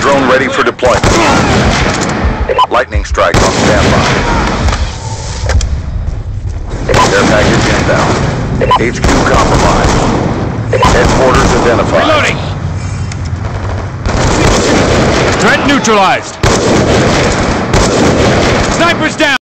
drone ready for deployment. Lightning strike on standby. Care package inbound. HQ compromised. Headquarters identified. Reloading! Threat neutralized! Snipers down!